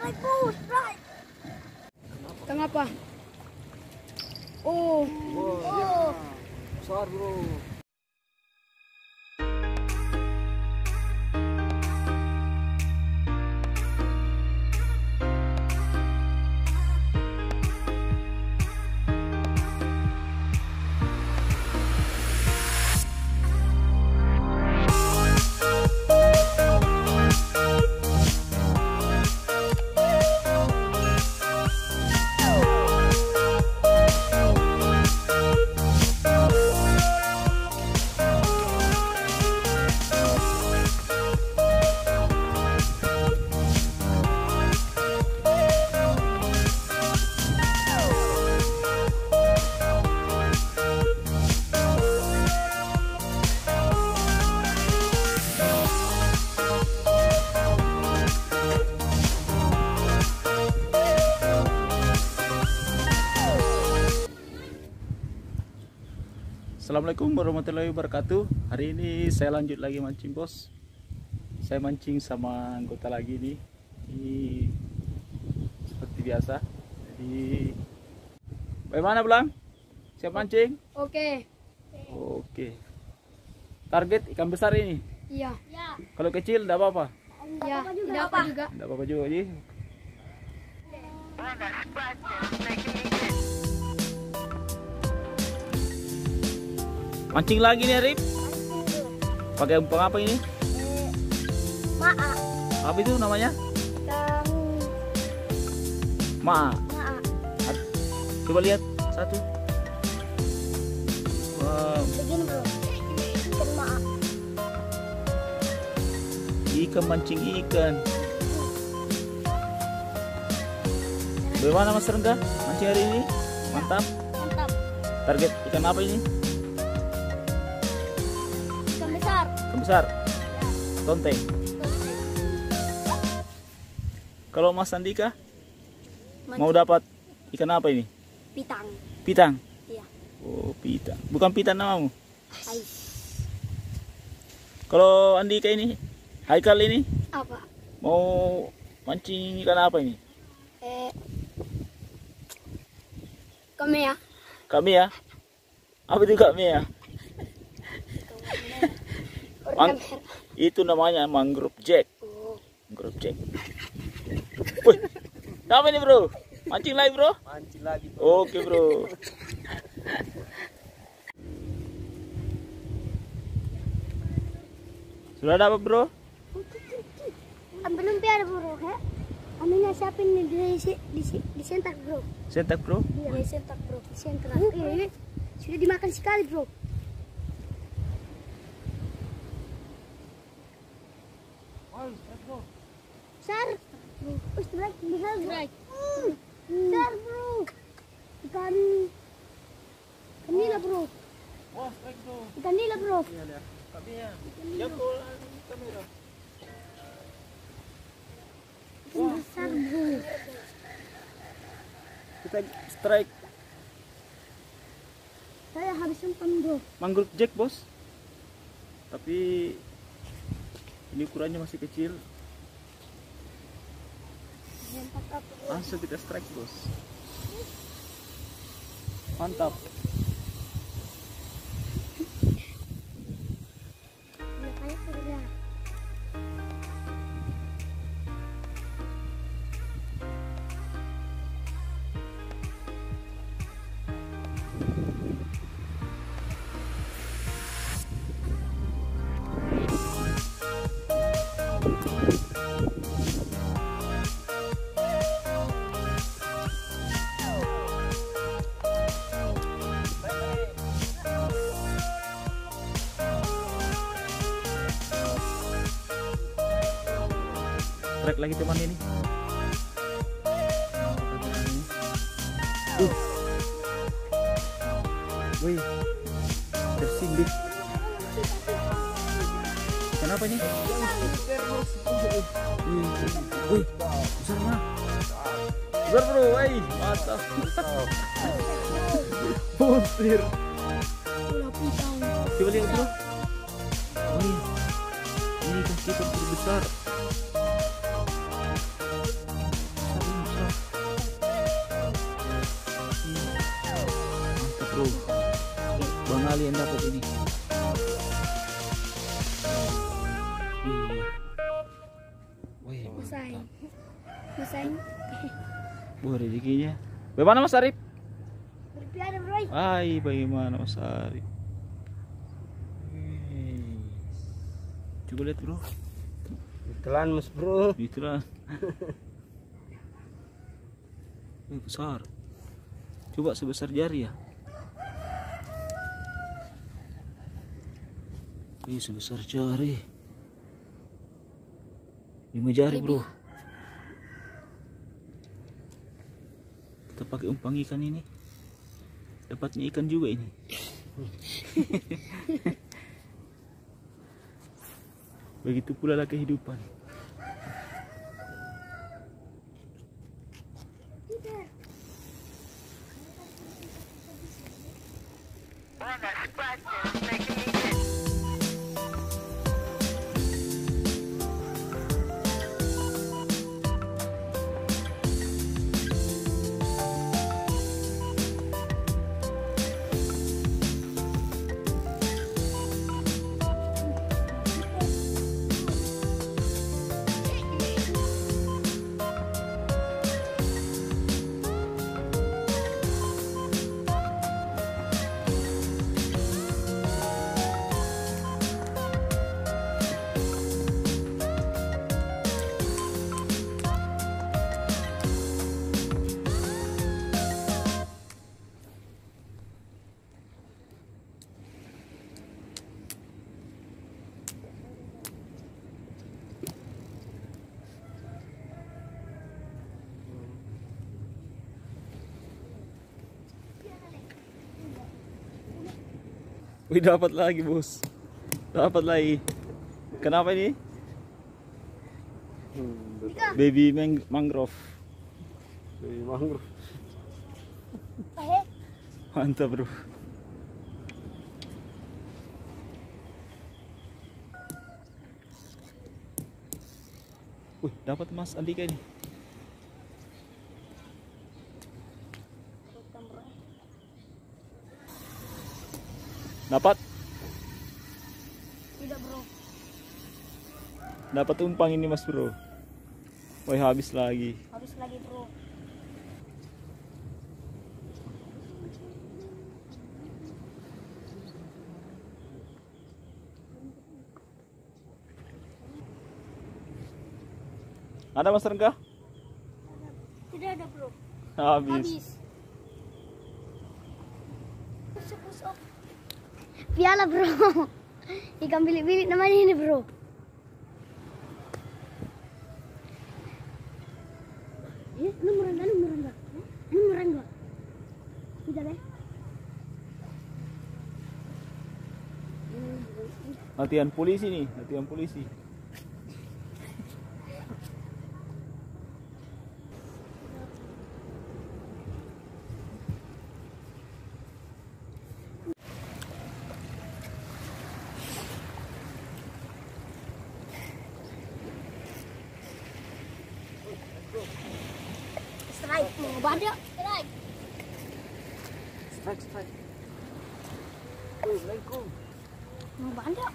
Kenapa? Oh. Oh. Besar bro. Assalamualaikum warahmatullahi wabarakatuh. Hari ini saya lanjut lagi mancing bos. Saya mancing sama anggota lagi nih. Ini seperti biasa. Jadi bagaimana Blang? Siap mancing? Oke. Oke. Target ikan besar ini? Iya. Kalau kecil tidak apa-apa? Ya, tidak apa juga. Tidak apa-apa juga ji. Mancing lagi nih Arif. Pakai umpan apa ini? Maa. Apa itu namanya? Maa. Coba lihat satu. Wow. Begini bro. Ikan maa. Ikan mancing ikan. Bagaimana Mas Rengga? Mancing hari ini? Mantap. Mantap. Target ikan apa ini? Ikan besar. Ikan besar. Tonteng. Kalau Mas Andika mau dapat ikan apa ini? Pitang. Pitang. Iya. Oh, pitang. Bukan pitang namamu. Hai. Kalau Andika ini, Haikal ini Apa? mau mancing ikan apa ini? Kami ya. Kami ya. Apa itu kami ya? Itu namanya mangrove jack. Oh. Mangrove jack. Wih, apa ini bro? Mancing lagi bro? Mancing lagi bro. Oke bro. Sudah dapat bro? Belum ada bro, ya? Aminnya siapin di sentak bro. Sentak bro? Iya, sentak bro. Sentak. Iya. Sudah dimakan sekali bro. Besar. Strike besar bro. Besar bro. Ikan nila bro. Wah, strike bro. Ikan nila bro. Iya lihat. Kami ya. Jauh kamera. Ikan besar bro. Kita strike Saya habis umpan bro. mangrove jack bos. Tapi ini ukurannya masih kecil. Langsung kita strike bos. Mantap. Strike lagi teman ini. Wih, tersinggit. Kenapa ini? Wih, besar mana? Besar bro, wih, mantap. Monster. Coba lihat bro. Wih, ini ikan kita terbesar. bro. Bang Ali yang dapat ini. Iya. Wih, Masai. mantap. Masai. Wah, rezekinya. Bagaimana Mas Arif? Berpiada bro. Hai, bagaimana Mas Arif? Coba lihat bro. Telan mas bro. Itulah. Besar. Coba sebesar jari ya. Ini sebesar jari. 5 jari bro. Kita pakai umpan ikan ini. Dapatnya ikan juga ini. Begitu pula lah kehidupan. Wih, dapat lagi bos. Dapat lagi. Kenapa ini? Baby mangrove. Baby mangrove. Mantap bro. Wih, dapat Mas Andika ini. Dapat? Tidak bro. Dapat umpan ini Mas bro. Wih, habis lagi. Habis lagi bro. Ada Mas Rengga? Tidak ada bro. Habis. Usuk. Piala bro. Ikan bilik-bilik namanya ini bro. Ini merangga. Tidak deh. Latihan polisi nih, latihan polisi. Strike. Mau badak. Strike. Wih, lengkung. Mau badak.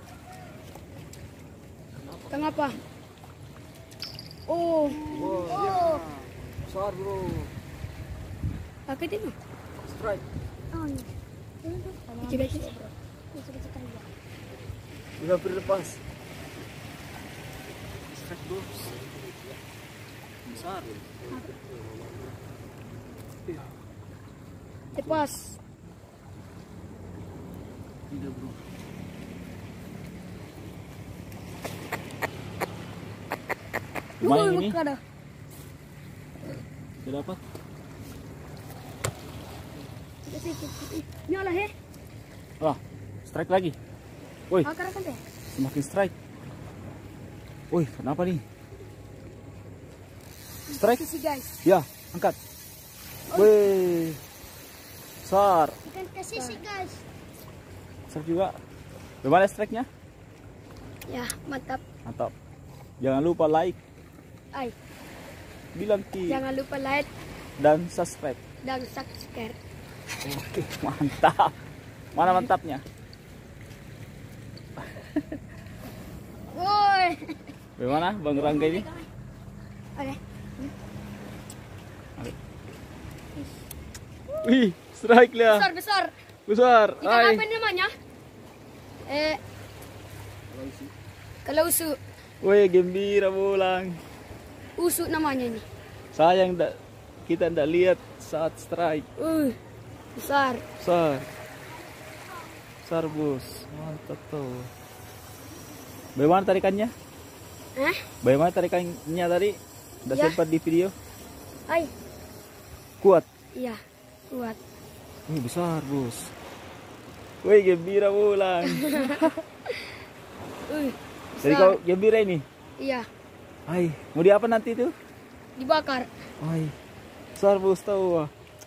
Kenapa? Oh. Wow, besar bro. Pakai itu. Strike. Oh iya. Coba. Udah hampir lepas. Strike bro. Besar. Lepas. Tidak bro. Lumayan ini. Tidak dapat. Nyala he. Wah, strike lagi. Woi, Akar kan deh. semakin strike. Woi, kenapa nih? Strike? Kasih guys. Ya, angkat. Wih, besar. Ikan kasih sih guys. Besar juga. Bagaimana strike-nya? Ya mantap. Mantap. Jangan lupa like, Jangan lupa like dan subscribe. dan subscribe. Oke, mantap. Mana mantapnya? Woi. Bagaimana Bang Rangga ini? Oke. Wih, strike lah. Besar besar. Besar. Ikan Hai. apa namanya? Kalausu. Wih, gembira pulang. Usuk namanya nih. Sayang kita ndak lihat saat strike. Besar. Besar. Besar, Bos. Mantap tuh. Bagaimana tarikannya? Hah? Bagaimana tarikannya tadi? Udah Ya. sempat di video? Hai. Kuat. Iya. Kuat. Wih, besar, Bos. Wih, gembira pulang. Jadi Besar. kau gembira ini? Iya. Hai, mau di apa nanti tuh? Dibakar. Hai. Besar, Bos, tahu.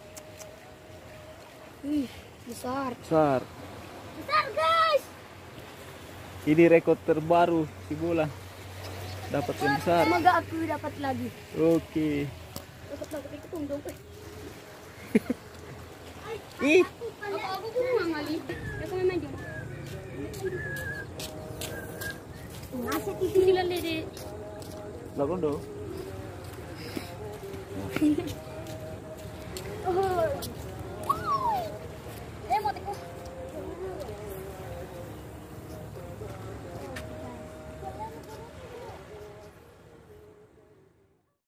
Besar. Besar. Besar, guys. Ini rekor terbaru si Bola. Dapat yang besar. Semoga aku dapat lagi. Oke. Dapat lagi itu tunggu. Ih, Aku mau ngali. Aku memang dia. Nasi itu nilai deh. lakukan dong.